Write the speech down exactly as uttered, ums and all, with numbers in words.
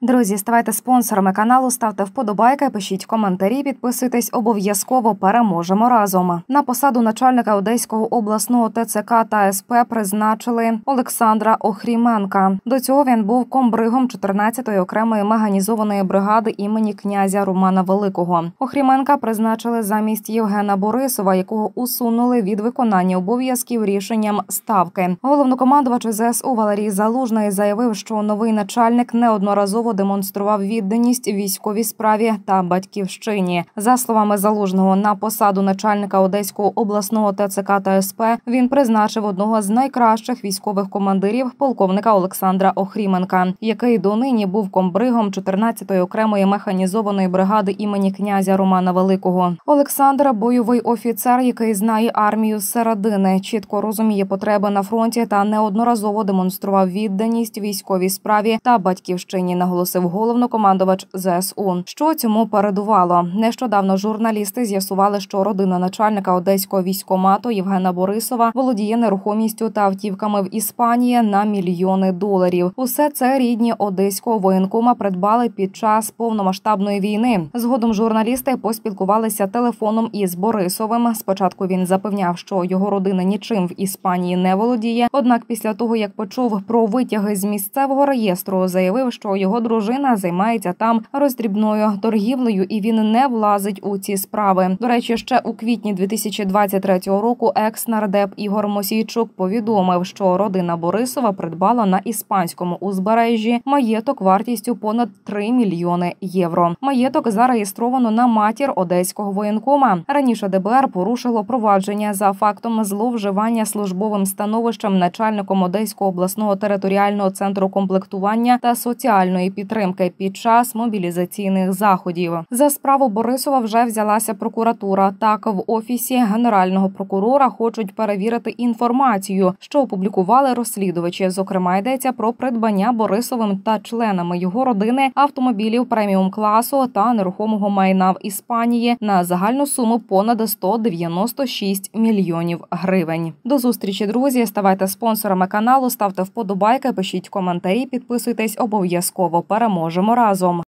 Друзі, ставайте спонсорами каналу, ставте вподобайки, пишіть коментарі, підписуйтесь, обов'язково переможемо разом. На посаду начальника Одеського обласного ТЦК та СП призначили Олександра Охріменка. До цього він був комбригом чотирнадцятої окремої механізованої бригади імені князя Романа Великого. Охріменка призначили замість Євгена Борисова, якого усунули від виконання обов'язків рішенням Ставки. Головнокомандувач ЗСУ Валерій Залужний заявив, що новий начальник неодноразово демонстрував відданість військовій справі та батьківщині. За словами Залужного, на посаду начальника Одеського обласного ТЦК та СП він призначив одного з найкращих військових командирів, полковника Олександра Охріменка, який донині був комбригом чотирнадцятої окремої механізованої бригади імені князя Романа Великого. Олександр – бойовий офіцер, який знає армію зсередини, чітко розуміє потреби на фронті та неодноразово демонстрував відданість військовій справі та батьківщині, наголосив головнокомандувач ЗСУ. Що цьому передувало? Нещодавно журналісти з'ясували, що родина начальника одеського військкомату Євгена Борисова володіє нерухомістю та автівками в Іспанії на мільйони доларів. Усе це рідні одеського воєнкома придбали під час повномасштабної війни. Згодом журналісти поспілкувалися телефоном із Борисовим. Спочатку він запевняв, що його родина нічим в Іспанії не володіє. Однак після того, як почув про витяги з місцевого реєстру, заявив, що його дружина займається там роздрібною торгівлею і він не влазить у ці справи. До речі, ще у квітні дві тисячі двадцять третього року екс-нардеп Ігор Мосійчук повідомив, що родина Борисова придбала на іспанському узбережжі маєток вартістю понад три мільйони євро. Маєток зареєстровано на матір одеського воєнкома. Раніше ДБР порушило провадження за фактом зловживання службовим становищем начальником Одеського обласного територіального центру комплектування та соціальної підтримки під час мобілізаційних заходів. За справу Борисова вже взялася прокуратура. Так, в Офісі Генерального прокурора хочуть перевірити інформацію, що опублікували розслідувачі. Зокрема, йдеться про придбання Борисовим та членами його родини автомобілів преміум-класу та нерухомого майна в Іспанії на загальну суму понад сто дев'яносто шість мільйонів гривень. До зустрічі, друзі! Ставайте спонсорами каналу, ставте вподобайки, пишіть коментарі, підписуйтесь, обов'язково переможемо разом.